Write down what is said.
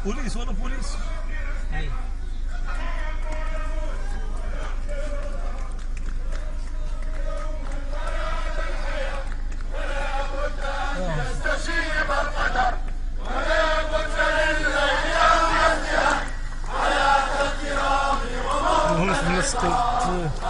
بوليس ولا بوليس. اي يستشيب القدر ولا بد للايام يهديها حياه الكرام وموت وهم في النسق.